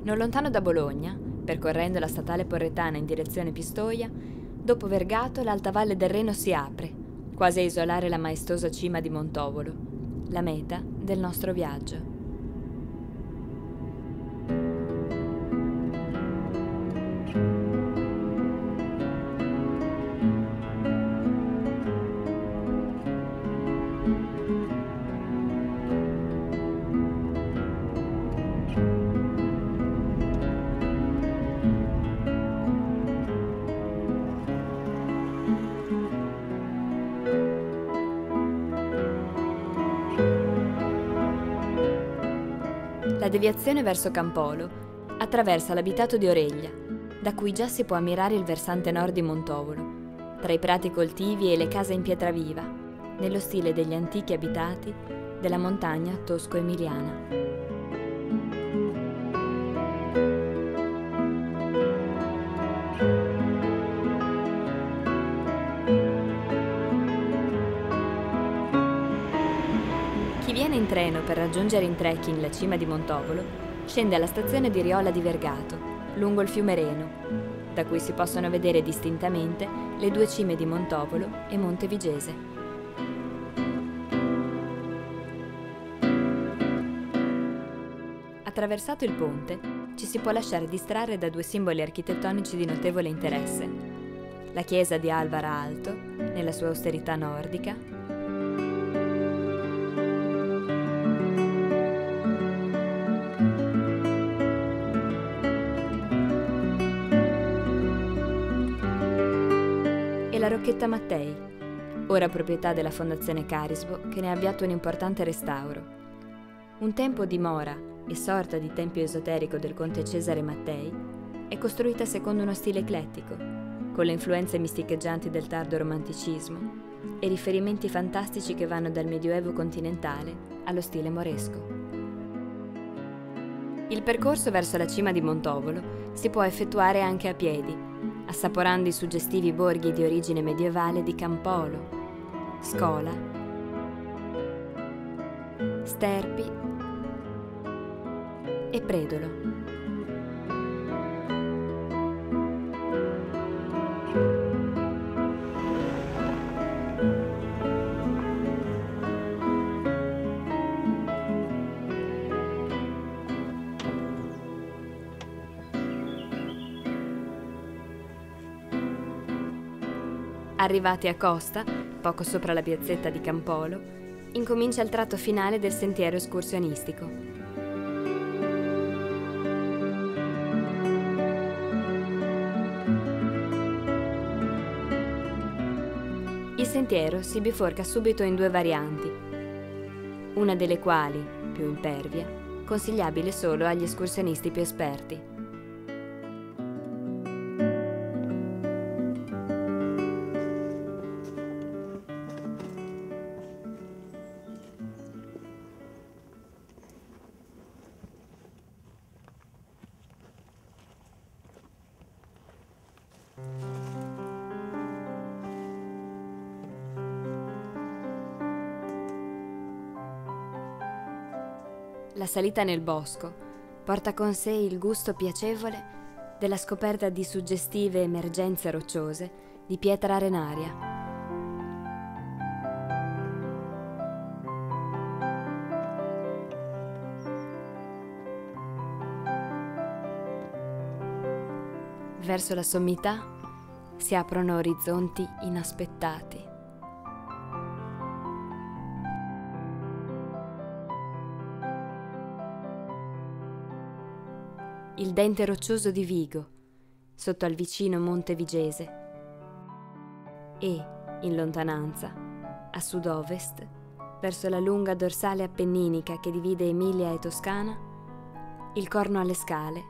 Non lontano da Bologna, percorrendo la statale porretana in direzione Pistoia, dopo Vergato l'alta valle del Reno si apre, quasi a isolare la maestosa cima di Montovolo, la meta del nostro viaggio. La deviazione verso Campolo attraversa l'abitato di Oreglia, da cui già si può ammirare il versante nord di Montovolo, tra i prati coltivi e le case in pietra viva, nello stile degli antichi abitati della montagna tosco-emiliana. Chi viene in treno per raggiungere in trekking la cima di Montovolo scende alla stazione di Riola di Vergato, lungo il fiume Reno, da cui si possono vedere distintamente le due cime di Montovolo e Monte Vigese. Attraversato il ponte, ci si può lasciare distrarre da due simboli architettonici di notevole interesse: la chiesa di Alvara Alto, nella sua austerità nordica, e la Rocchetta Mattei, ora proprietà della Fondazione Carisbo, che ne ha avviato un importante restauro. Un tempo dimora e sorta di tempio esoterico del conte Cesare Mattei, è costruita secondo uno stile eclettico, con le influenze misticheggianti del tardo romanticismo e riferimenti fantastici che vanno dal Medioevo continentale allo stile moresco. Il percorso verso la cima di Montovolo si può effettuare anche a piedi, assaporando i suggestivi borghi di origine medievale di Campolo, Scola, Sterpi e Predolo. Arrivati a Costa, poco sopra la piazzetta di Campolo, incomincia il tratto finale del sentiero escursionistico. Il sentiero si biforca subito in due varianti, una delle quali, più impervia, consigliabile solo agli escursionisti più esperti. La salita nel bosco porta con sé il gusto piacevole della scoperta di suggestive emergenze rocciose di pietra arenaria. Verso la sommità si aprono orizzonti inaspettati. Il dente roccioso di Vigo, sotto al vicino Monte Vigese, e, in lontananza, a sud-ovest, verso la lunga dorsale appenninica che divide Emilia e Toscana, il Corno alle Scale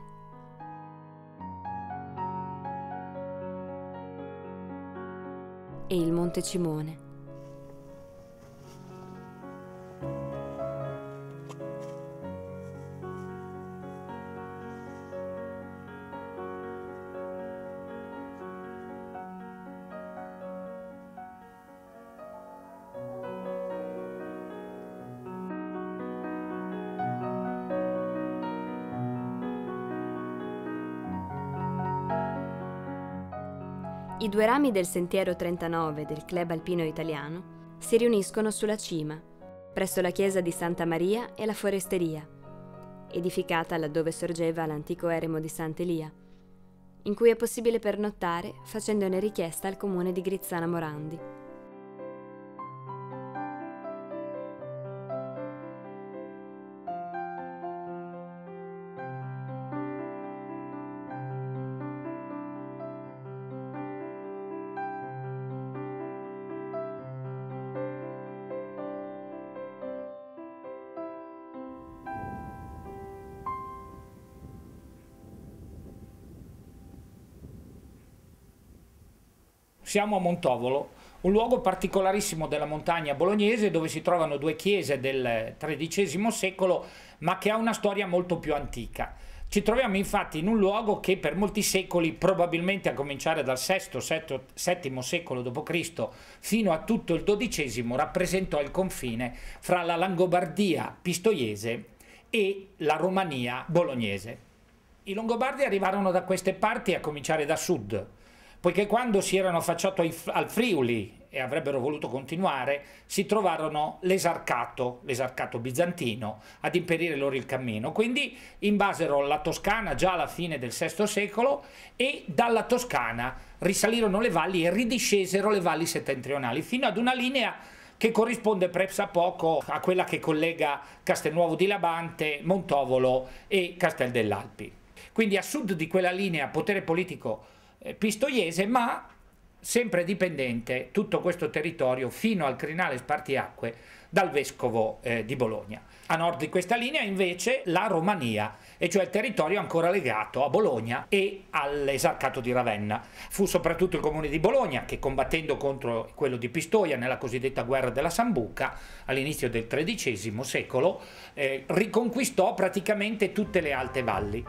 e il Monte Cimone. I due rami del Sentiero 39 del Club Alpino Italiano si riuniscono sulla cima, presso la chiesa di Santa Maria e la foresteria, edificata laddove sorgeva l'antico eremo di Sant'Elia, in cui è possibile pernottare facendone richiesta al comune di Grizzana Morandi. Siamo a Montovolo, un luogo particolarissimo della montagna bolognese dove si trovano due chiese del XIII secolo, ma che ha una storia molto più antica. Ci troviamo infatti in un luogo che per molti secoli, probabilmente a cominciare dal VI-VII secolo d.C. fino a tutto il XII, rappresentò il confine fra la Langobardia pistoiese e la Romania bolognese. I Longobardi arrivarono da queste parti a cominciare da sud, poiché quando si erano affacciati al Friuli e avrebbero voluto continuare, si trovarono l'esarcato bizantino ad impedire loro il cammino. Quindi invasero la Toscana già alla fine del VI secolo e dalla Toscana risalirono le valli e ridiscesero le valli settentrionali fino ad una linea che corrisponde pressappoco a quella che collega Castelnuovo di Labante, Montovolo e Castel dell'Alpi. Quindi a sud di quella linea potere politico pistoiese, ma sempre dipendente tutto questo territorio fino al crinale spartiacque dal vescovo di Bologna. A nord di questa linea invece la Romania, e cioè il territorio ancora legato a Bologna e all'esarcato di Ravenna. Fu soprattutto il comune di Bologna che, combattendo contro quello di Pistoia nella cosiddetta guerra della Sambuca all'inizio del XIII secolo, riconquistò praticamente tutte le alte valli.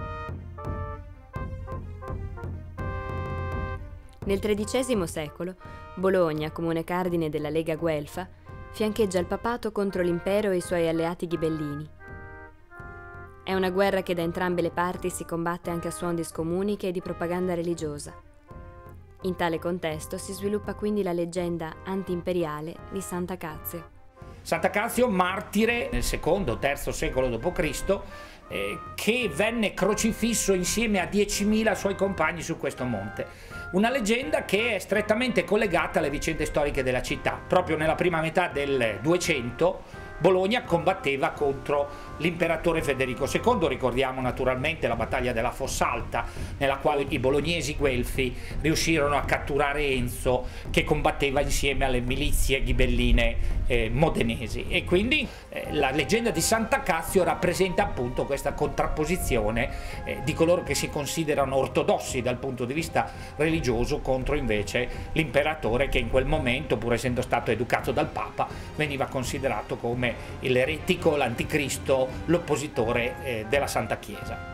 Nel XIII secolo, Bologna, comune cardine della Lega Guelfa, fiancheggia il papato contro l'impero e i suoi alleati ghibellini. È una guerra che da entrambe le parti si combatte anche a suon di scomuniche e di propaganda religiosa. In tale contesto si sviluppa quindi la leggenda anti-imperiale di Santa Cazio. Santa Cazio, martire nel II-III secolo d.C., che venne crocifisso insieme a 10.000 suoi compagni su questo monte. Una leggenda che è strettamente collegata alle vicende storiche della città. Proprio nella prima metà del 200 Bologna combatteva contro l'imperatore Federico II, ricordiamo naturalmente la battaglia della Fossalta, nella quale i bolognesi guelfi riuscirono a catturare Enzo, che combatteva insieme alle milizie ghibelline modenesi. E quindi la leggenda di Santa Cazio rappresenta appunto questa contrapposizione di coloro che si considerano ortodossi dal punto di vista religioso contro invece l'imperatore che in quel momento, pur essendo stato educato dal Papa, veniva considerato come l'eretico, l'anticristo, l'oppositore della Santa Chiesa.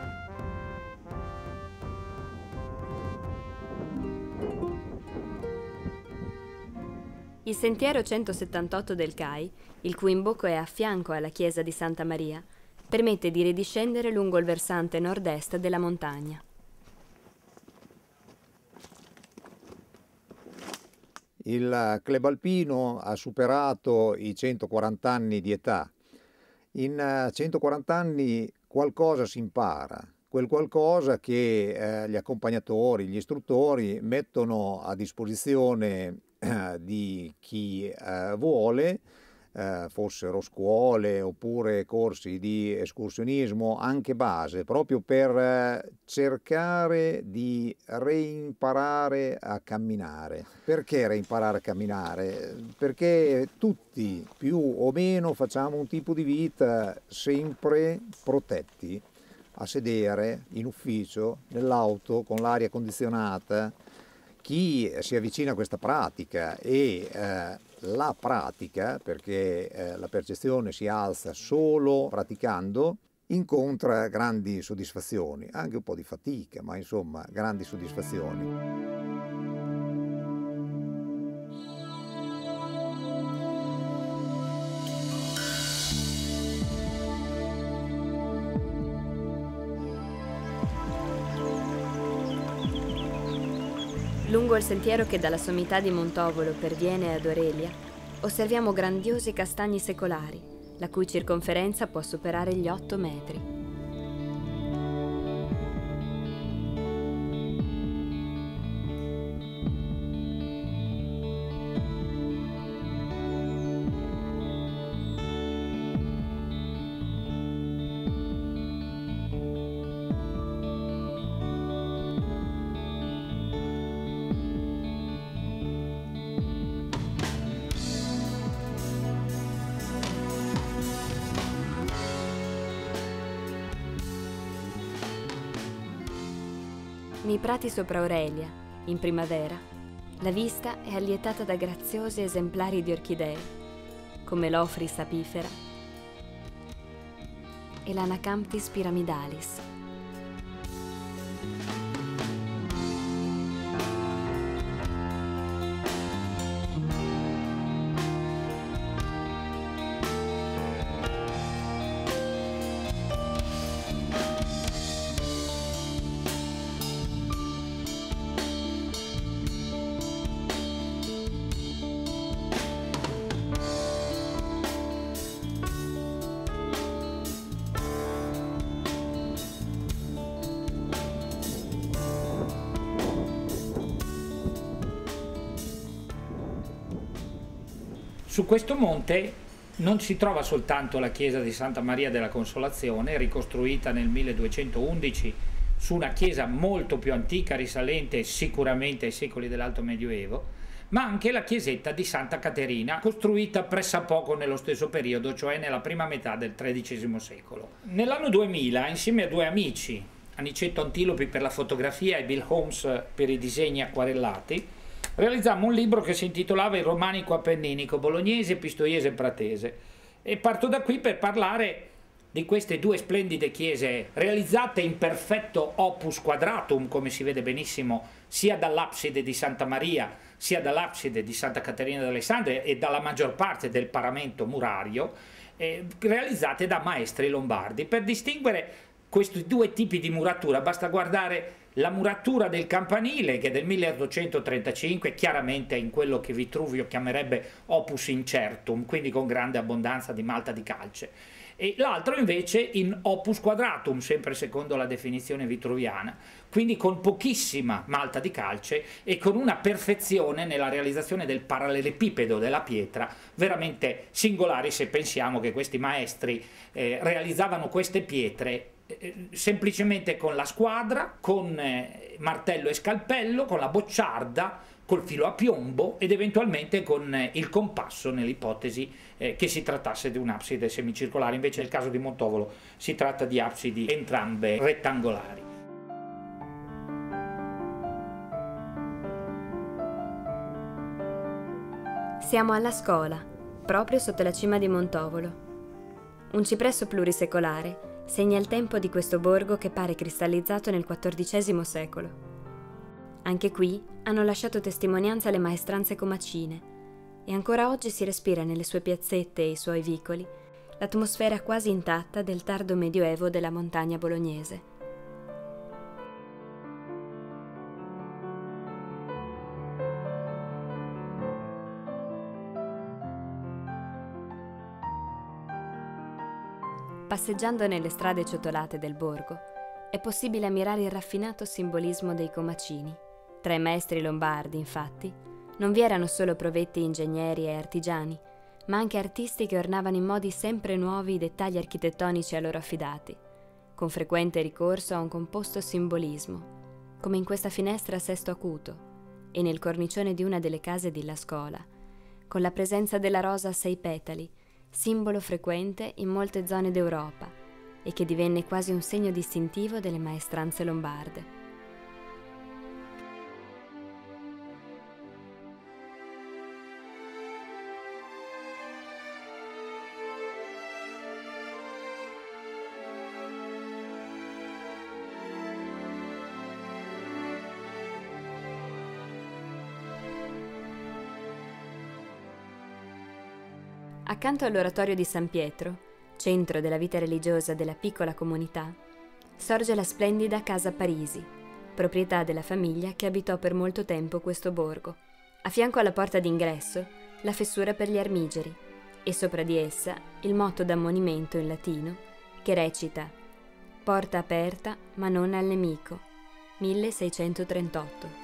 Il sentiero 178 del CAI, il cui imbocco è a fianco alla chiesa di Santa Maria, permette di ridiscendere lungo il versante nord-est della montagna. Il club alpino ha superato i 140 anni di età. In 140 anni qualcosa si impara, quel qualcosa che gli accompagnatori, gli istruttori mettono a disposizione di chi vuole, fossero scuole oppure corsi di escursionismo, anche base, proprio per cercare di reimparare a camminare. Perché reimparare a camminare? Perché tutti più o meno facciamo un tipo di vita sempre protetti, a sedere, in ufficio, nell'auto, con l'aria condizionata. Chi si avvicina a questa pratica e la pratica, perché la percezione si alza solo praticando, incontra grandi soddisfazioni, anche un po' di fatica, ma insomma grandi soddisfazioni. Lungo il sentiero che dalla sommità di Montovolo perviene ad Orelia, osserviamo grandiosi castagni secolari, la cui circonferenza può superare gli 8 metri. Nei prati sopra Orelia, in primavera, la vista è allietata da graziosi esemplari di orchidee, come l'Ophrys apifera e l'Anacamptis pyramidalis. Su questo monte non si trova soltanto la chiesa di Santa Maria della Consolazione, ricostruita nel 1211 su una chiesa molto più antica, risalente sicuramente ai secoli dell'Alto Medioevo, ma anche la chiesetta di Santa Caterina, costruita pressappoco nello stesso periodo, cioè nella prima metà del XIII secolo. Nell'anno 2000, insieme a due amici, Anicetto Antilopi per la fotografia e Bill Holmes per i disegni acquarellati, realizzammo un libro che si intitolava Il romanico appenninico bolognese, pistoiese e pratese, e parto da qui per parlare di queste due splendide chiese realizzate in perfetto opus quadratum, come si vede benissimo sia dall'abside di Santa Maria sia dall'abside di Santa Caterina d'Alessandria e dalla maggior parte del paramento murario, realizzate da maestri lombardi. Per distinguere questi due tipi di muratura basta guardare la muratura del campanile, che è del 1835, chiaramente in quello che Vitruvio chiamerebbe opus incertum, quindi con grande abbondanza di malta di calce, e l'altro invece in opus quadratum, sempre secondo la definizione vitruviana, quindi con pochissima malta di calce e con una perfezione nella realizzazione del parallelepipedo della pietra veramente singolari, se pensiamo che questi maestri realizzavano queste pietre semplicemente con la squadra, con martello e scalpello, con la bocciarda, col filo a piombo ed eventualmente con il compasso nell'ipotesi che si trattasse di un'abside semicircolare. Invece nel caso di Montovolo si tratta di absidi entrambe rettangolari. Siamo alla Scola, proprio sotto la cima di Montovolo. Un cipresso plurisecolare segna il tempo di questo borgo che pare cristallizzato nel XIV secolo. Anche qui hanno lasciato testimonianza le maestranze comacine e ancora oggi si respira nelle sue piazzette e i suoi vicoli l'atmosfera quasi intatta del tardo medioevo della montagna bolognese. Passeggiando nelle strade ciotolate del borgo, è possibile ammirare il raffinato simbolismo dei comacini. Tra i maestri lombardi, infatti, non vi erano solo provetti ingegneri e artigiani, ma anche artisti che ornavano in modi sempre nuovi i dettagli architettonici a loro affidati, con frequente ricorso a un composto simbolismo, come in questa finestra a sesto acuto e nel cornicione di una delle case di La Scola, con la presenza della rosa a 6 petali, simbolo frequente in molte zone d'Europa e che divenne quasi un segno distintivo delle maestranze lombarde. Accanto all'oratorio di San Pietro, centro della vita religiosa della piccola comunità, sorge la splendida Casa Parisi, proprietà della famiglia che abitò per molto tempo questo borgo. A fianco alla porta d'ingresso, la fessura per gli armigeri e sopra di essa il motto d'ammonimento in latino che recita «Porta aperta ma non al nemico», 1638.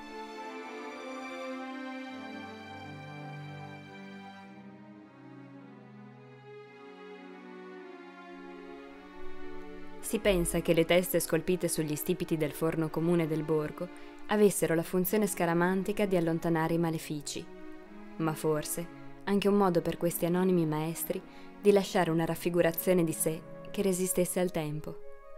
Si pensa che le teste scolpite sugli stipiti del forno comune del borgo avessero la funzione scaramantica di allontanare i malefici, ma forse anche un modo per questi anonimi maestri di lasciare una raffigurazione di sé che resistesse al tempo.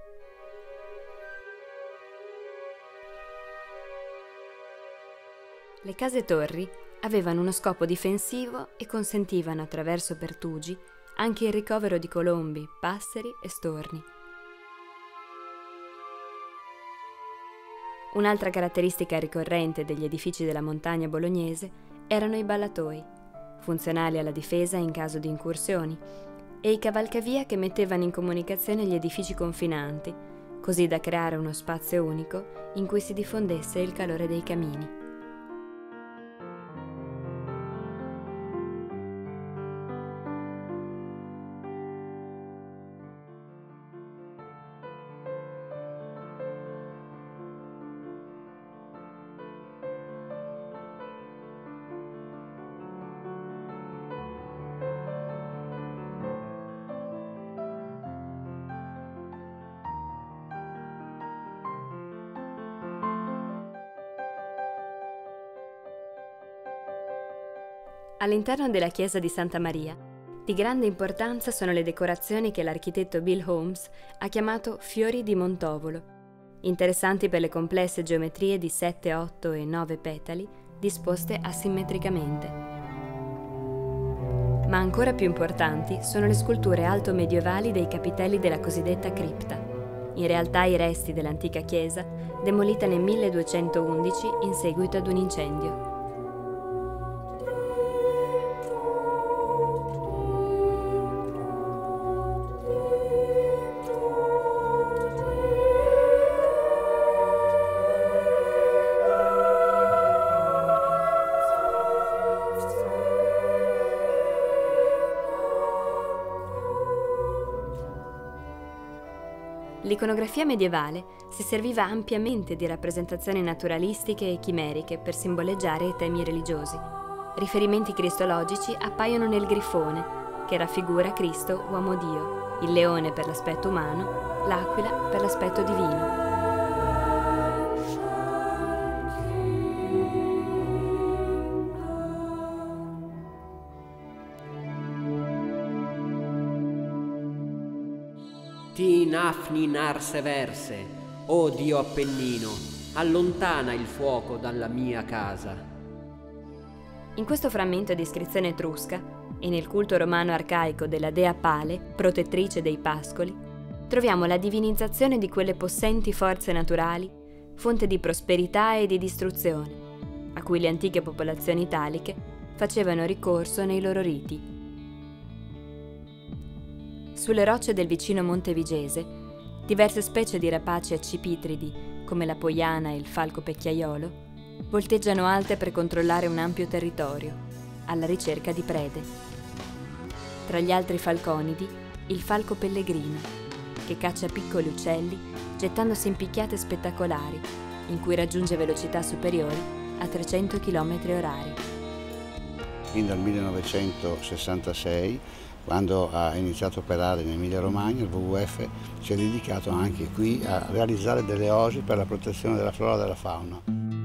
Le case torri avevano uno scopo difensivo e consentivano attraverso pertugi anche il ricovero di colombi, passeri e storni. Un'altra caratteristica ricorrente degli edifici della montagna bolognese erano i ballatoi, funzionali alla difesa in caso di incursioni, e i cavalcavia che mettevano in comunicazione gli edifici confinanti, così da creare uno spazio unico in cui si diffondesse il calore dei camini. All'interno della chiesa di Santa Maria, di grande importanza sono le decorazioni che l'architetto Bill Holmes ha chiamato fiori di Montovolo, interessanti per le complesse geometrie di 7, 8 e 9 petali disposte asimmetricamente. Ma ancora più importanti sono le sculture alto-medievali dei capitelli della cosiddetta cripta, in realtà i resti dell'antica chiesa demolita nel 1211 in seguito ad un incendio. L'iconografia medievale si serviva ampiamente di rappresentazioni naturalistiche e chimeriche per simboleggiare i temi religiosi. Riferimenti cristologici appaiono nel grifone, che raffigura Cristo uomo Dio, il leone per l'aspetto umano, l'aquila per l'aspetto divino. Tin afni narse verse, o Dio Appennino, allontana il fuoco dalla mia casa. In questo frammento di iscrizione etrusca e nel culto romano arcaico della dea Pale, protettrice dei pascoli, troviamo la divinizzazione di quelle possenti forze naturali, fonte di prosperità e di distruzione, a cui le antiche popolazioni italiche facevano ricorso nei loro riti. Sulle rocce del vicino Monte Vigese, diverse specie di rapaci accipitridi, come la poiana e il falco pecchiaiolo, volteggiano alte per controllare un ampio territorio, alla ricerca di prede. Tra gli altri falconidi, il falco pellegrino, che caccia piccoli uccelli gettandosi in picchiate spettacolari, in cui raggiunge velocità superiori a 300 km/h. Fin dal 1966, quando ha iniziato a operare in Emilia-Romagna, il WWF si è dedicato anche qui a realizzare delle osi per la protezione della flora e della fauna.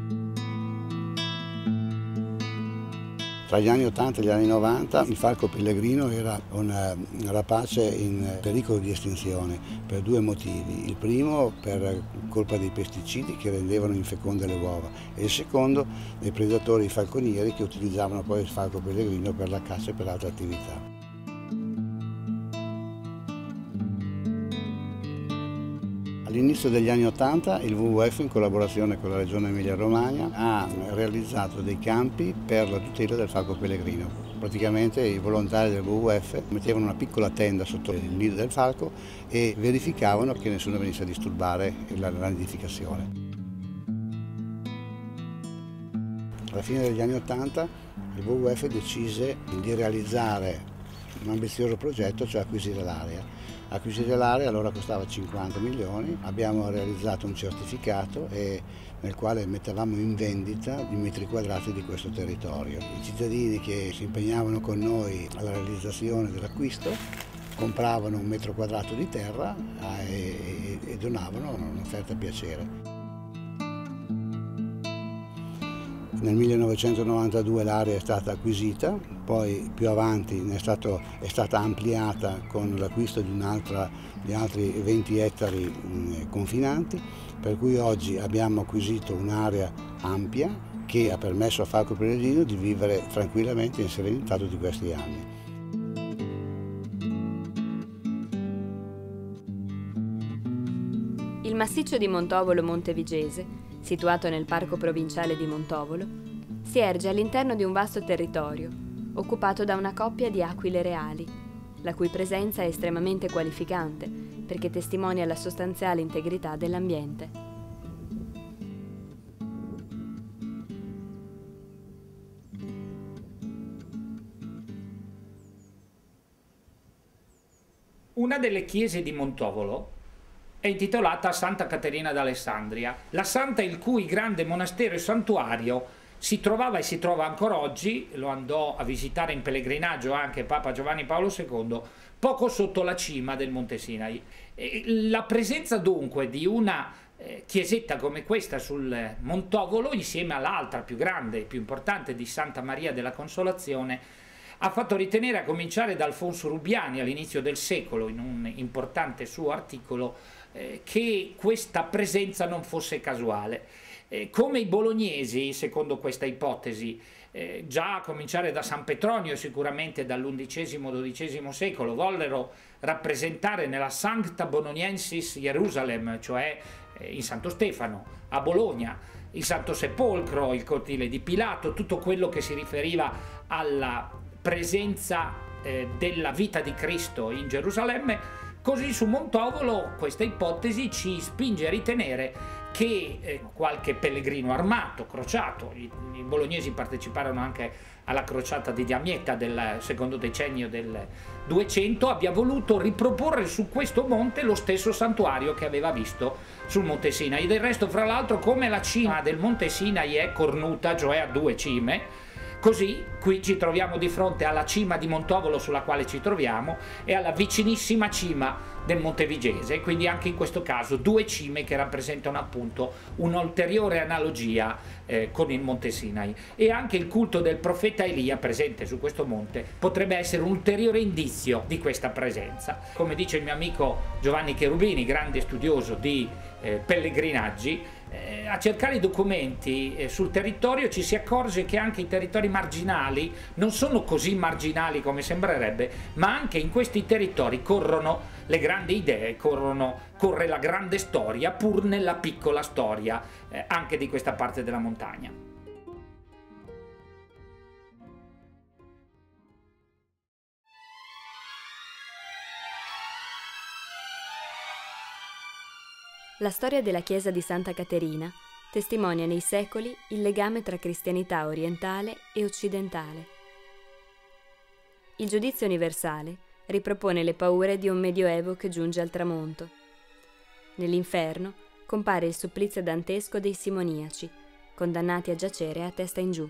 Tra gli anni 80 e gli anni 90 il falco pellegrino era un rapace in pericolo di estinzione per due motivi. Il primo per colpa dei pesticidi che rendevano infeconde le uova e il secondo dei predatori falconieri che utilizzavano poi il falco pellegrino per la caccia e per altre attività. All'inizio degli anni 80 il WWF, in collaborazione con la Regione Emilia-Romagna, ha realizzato dei campi per la tutela del falco pellegrino. Praticamente i volontari del WWF mettevano una piccola tenda sotto il nido del falco e verificavano che nessuno venisse a disturbare la nidificazione. Alla fine degli anni '80 il WWF decise di realizzare un ambizioso progetto, cioè acquisire l'area. Acquisire l'area allora costava 50 milioni, abbiamo realizzato un certificato nel quale mettevamo in vendita i metri quadrati di questo territorio. I cittadini che si impegnavano con noi alla realizzazione dell'acquisto compravano un metro quadrato di terra e donavano un'offerta a piacere. Nel 1992 l'area è stata acquisita, poi più avanti è stata ampliata con l'acquisto di altri 20 ettari confinanti, per cui oggi abbiamo acquisito un'area ampia che ha permesso a Falco Pellegrino di vivere tranquillamente in serenità tutti questi anni. Il massiccio di Montovolo Montevigese, situato nel Parco Provinciale di Montovolo, si erge all'interno di un vasto territorio, occupato da una coppia di aquile reali, la cui presenza è estremamente qualificante perché testimonia la sostanziale integrità dell'ambiente. Una delle chiese di Montovolo è intitolata Santa Caterina d'Alessandria, la santa il cui grande monastero e santuario si trovava e si trova ancora oggi, lo andò a visitare in pellegrinaggio anche Papa Giovanni Paolo II, poco sotto la cima del Monte Sinai. La presenza dunque di una chiesetta come questa sul Montovolo, insieme all'altra più grande e più importante di Santa Maria della Consolazione, ha fatto ritenere, a cominciare da Alfonso Rubiani all'inizio del secolo, in un importante suo articolo, che questa presenza non fosse casuale. Come i bolognesi, secondo questa ipotesi, già a cominciare da San Petronio, sicuramente dall'XI-XII secolo, vollero rappresentare nella Sancta Bononiensis Jerusalem, cioè in Santo Stefano, a Bologna, il Santo Sepolcro, il cortile di Pilato, tutto quello che si riferiva alla presenza della vita di Cristo in Gerusalemme. Così su Montovolo questa ipotesi ci spinge a ritenere che qualche pellegrino armato, crociato, i bolognesi parteciparono anche alla crociata di Damietta del secondo decennio del 200, abbia voluto riproporre su questo monte lo stesso santuario che aveva visto sul Monte Sinai. Del resto, fra l'altro, come la cima del Monte Sinai è cornuta, cioè a due cime, così qui ci troviamo di fronte alla cima di Montovolo sulla quale ci troviamo e alla vicinissima cima del Montevigese, quindi anche in questo caso due cime che rappresentano appunto un'ulteriore analogia con il Monte Sinai. E anche il culto del profeta Elia presente su questo monte potrebbe essere un ulteriore indizio di questa presenza. Come dice il mio amico Giovanni Cherubini, grande studioso di pellegrinaggi, a cercare i documenti sul territorio ci si accorge che anche i territori marginali non sono così marginali come sembrerebbe, ma anche in questi territori corrono le grandi idee, corre la grande storia, pur nella piccola storia anche di questa parte della montagna. La storia della chiesa di Santa Caterina testimonia nei secoli il legame tra cristianità orientale e occidentale. Il giudizio universale ripropone le paure di un medioevo che giunge al tramonto. Nell'inferno compare il supplizio dantesco dei simoniaci, condannati a giacere a testa in giù.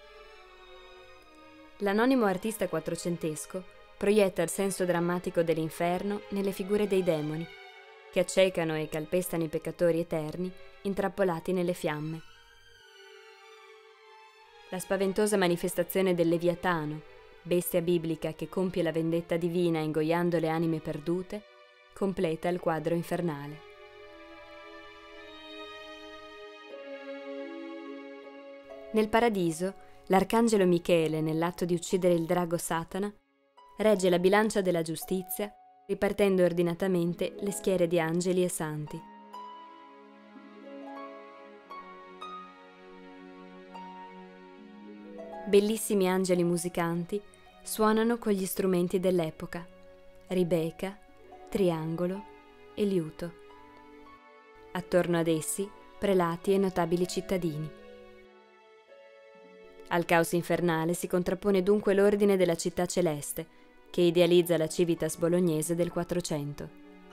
L'anonimo artista quattrocentesco proietta il senso drammatico dell'inferno nelle figure dei demoni, che accecano e calpestano i peccatori eterni intrappolati nelle fiamme. La spaventosa manifestazione del Leviatano, bestia biblica che compie la vendetta divina ingoiando le anime perdute, completa il quadro infernale. Nel paradiso, l'arcangelo Michele, nell'atto di uccidere il drago Satana, regge la bilancia della giustizia, ripartendo ordinatamente le schiere di angeli e santi. Bellissimi angeli musicanti suonano con gli strumenti dell'epoca, ribeca, triangolo e liuto. Attorno ad essi prelati e notabili cittadini. Al caos infernale si contrappone dunque l'ordine della città celeste, che idealizza la civitas bolognese del 400.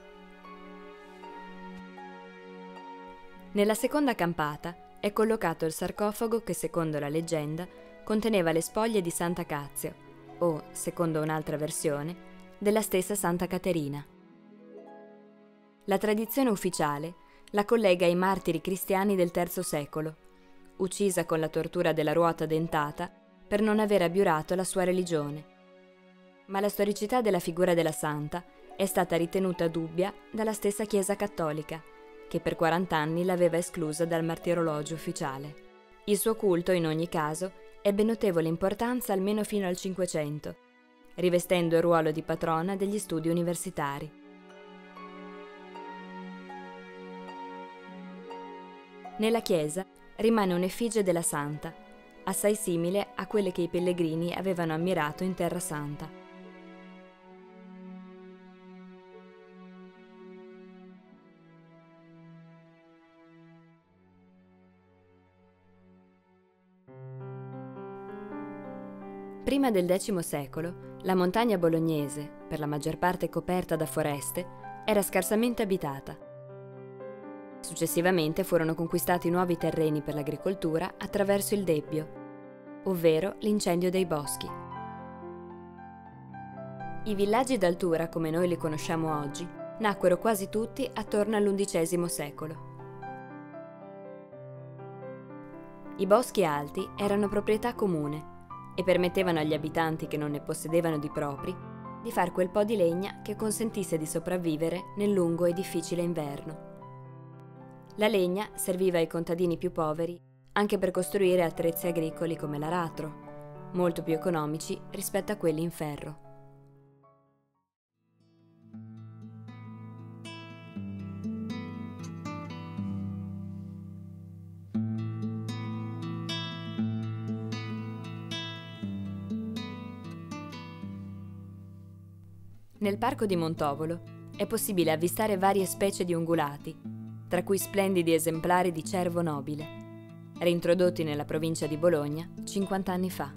Nella seconda campata è collocato il sarcofago che, secondo la leggenda, conteneva le spoglie di Santa Cazio, o, secondo un'altra versione, della stessa Santa Caterina. La tradizione ufficiale la collega ai martiri cristiani del III secolo, uccisa con la tortura della ruota dentata per non aver abiurato la sua religione. Ma la storicità della figura della santa è stata ritenuta dubbia dalla stessa Chiesa cattolica, che per 40 anni l'aveva esclusa dal martirologio ufficiale. Il suo culto, in ogni caso, ebbe notevole importanza almeno fino al Cinquecento, rivestendo il ruolo di patrona degli studi universitari. Nella chiesa rimane un'effigie della santa, assai simile a quelle che i pellegrini avevano ammirato in Terra Santa. Prima del X secolo, la montagna bolognese, per la maggior parte coperta da foreste, era scarsamente abitata. Successivamente furono conquistati nuovi terreni per l'agricoltura attraverso il debbio, ovvero l'incendio dei boschi. I villaggi d'altura, come noi li conosciamo oggi, nacquero quasi tutti attorno all'XI secolo. I boschi alti erano proprietà comune e permettevano agli abitanti che non ne possedevano di propri di far quel po' di legna che consentisse di sopravvivere nel lungo e difficile inverno. La legna serviva ai contadini più poveri anche per costruire attrezzi agricoli come l'aratro, molto più economici rispetto a quelli in ferro. Nel parco di Montovolo è possibile avvistare varie specie di ungulati, tra cui splendidi esemplari di cervo nobile, reintrodotti nella provincia di Bologna 50 anni fa.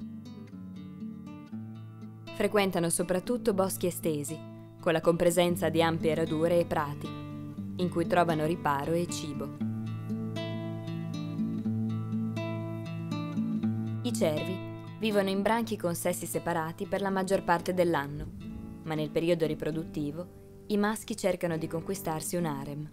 Frequentano soprattutto boschi estesi, con la compresenza di ampie radure e prati, in cui trovano riparo e cibo. I cervi vivono in branchi con sessi separati per la maggior parte dell'anno, ma nel periodo riproduttivo i maschi cercano di conquistarsi un harem.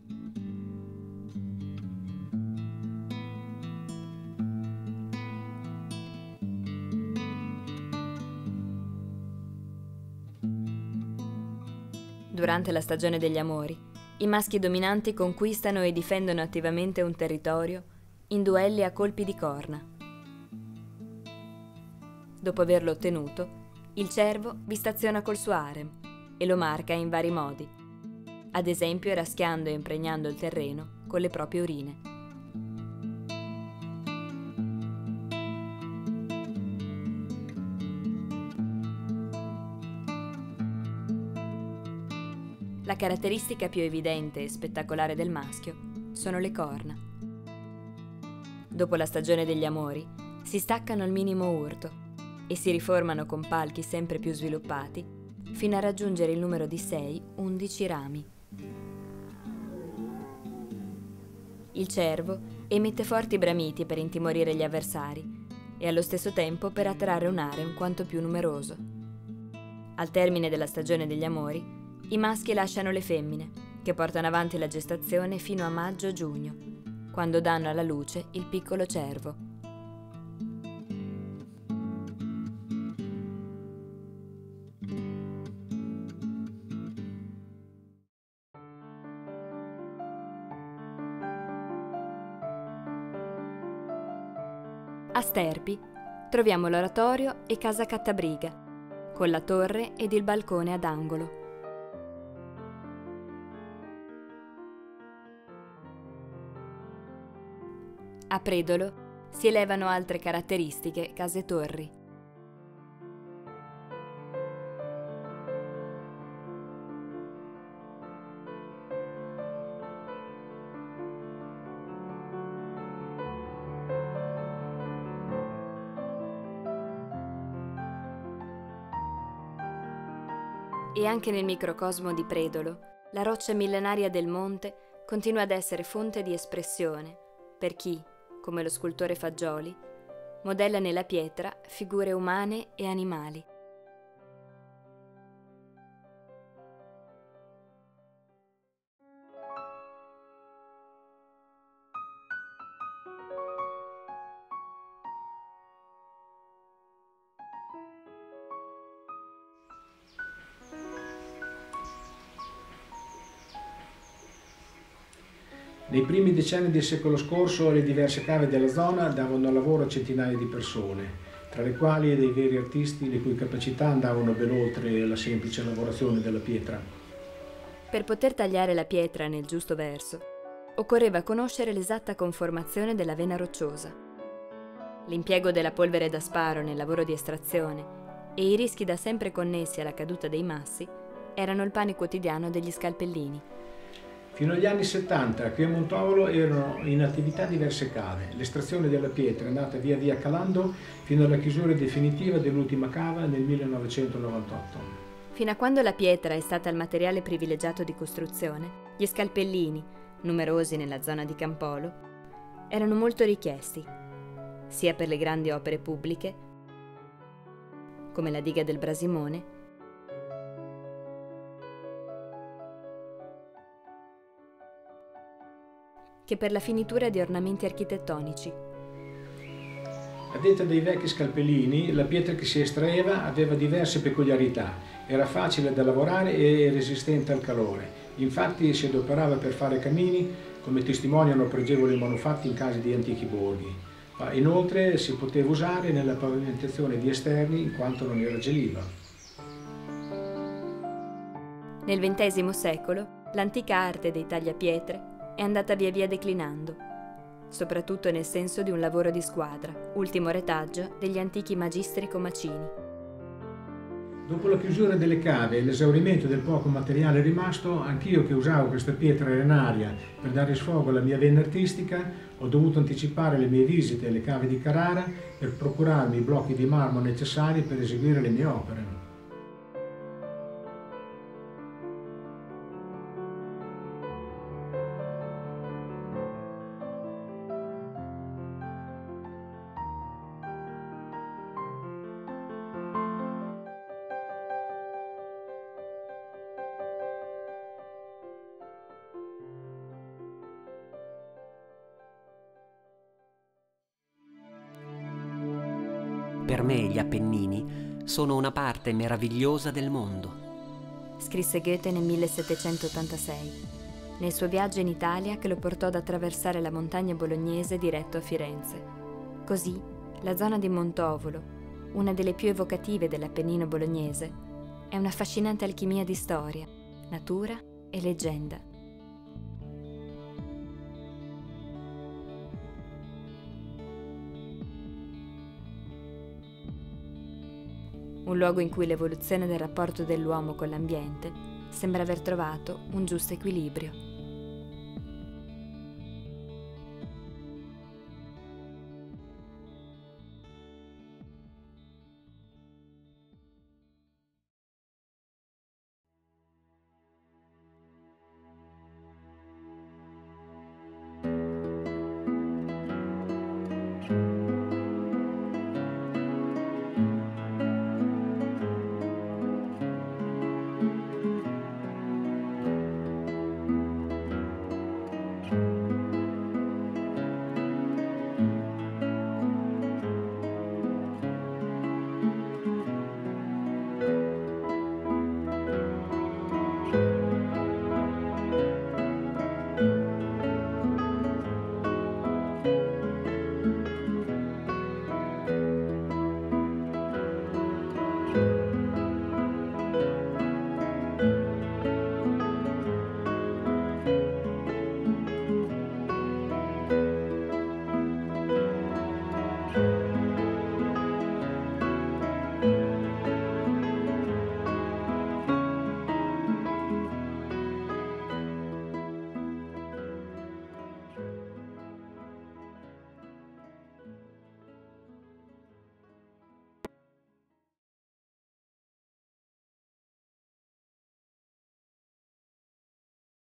Durante la stagione degli amori, i maschi dominanti conquistano e difendono attivamente un territorio in duelli a colpi di corna. Dopo averlo ottenuto, il cervo vi staziona col suo harem e lo marca in vari modi, ad esempio raschiando e impregnando il terreno con le proprie urine. La caratteristica più evidente e spettacolare del maschio sono le corna. Dopo la stagione degli amori, si staccano al minimo urto e si riformano con palchi sempre più sviluppati fino a raggiungere il numero di 6-11 rami. Il cervo emette forti bramiti per intimorire gli avversari e allo stesso tempo per attrarre un harem quanto più numeroso. Al termine della stagione degli amori, i maschi lasciano le femmine, che portano avanti la gestazione fino a maggio-giugno, quando danno alla luce il piccolo cervo. A Sterpi troviamo l'oratorio e Casa Cattabriga, con la torre ed il balcone ad angolo. A Predolo si elevano altre caratteristiche case-torri. E anche nel microcosmo di Predolo, la roccia millenaria del monte continua ad essere fonte di espressione per chi, come lo scultore Fagioli, modella nella pietra figure umane e animali. Nei primi decenni del secolo scorso le diverse cave della zona davano lavoro a centinaia di persone, tra le quali dei veri artisti le cui capacità andavano ben oltre la semplice lavorazione della pietra. Per poter tagliare la pietra nel giusto verso, occorreva conoscere l'esatta conformazione della vena rocciosa. L'impiego della polvere da sparo nel lavoro di estrazione e i rischi da sempre connessi alla caduta dei massi erano il pane quotidiano degli scalpellini. Fino agli anni 70 qui a Montovolo erano in attività diverse cave. L'estrazione della pietra è andata via via calando fino alla chiusura definitiva dell'ultima cava nel 1998. Fino a quando la pietra è stata il materiale privilegiato di costruzione, gli scalpellini, numerosi nella zona di Campolo, erano molto richiesti, sia per le grandi opere pubbliche, come la diga del Brasimone, che per la finitura di ornamenti architettonici. A detta dei vecchi scalpellini, la pietra che si estraeva aveva diverse peculiarità. Era facile da lavorare e resistente al calore. Infatti si adoperava per fare camini, come testimoniano pregevoli manufatti in case di antichi borghi. Ma inoltre si poteva usare nella pavimentazione di esterni in quanto non era geliva. Nel XX secolo, l'antica arte dei tagliapietre è andata via via declinando, soprattutto nel senso di un lavoro di squadra, ultimo retaggio degli antichi magistri comacini. Dopo la chiusura delle cave e l'esaurimento del poco materiale rimasto, anch'io che usavo questa pietra arenaria per dare sfogo alla mia vena artistica, ho dovuto anticipare le mie visite alle cave di Carrara per procurarmi i blocchi di marmo necessari per eseguire le mie opere. Per me gli Appennini sono una parte meravigliosa del mondo. Scrisse Goethe nel 1786, nel suo viaggio in Italia che lo portò ad attraversare la montagna bolognese diretto a Firenze. Così, la zona di Montovolo, una delle più evocative dell'Appennino bolognese, è un'affascinante alchimia di storia, natura e leggenda. Un luogo in cui l'evoluzione del rapporto dell'uomo con l'ambiente sembra aver trovato un giusto equilibrio.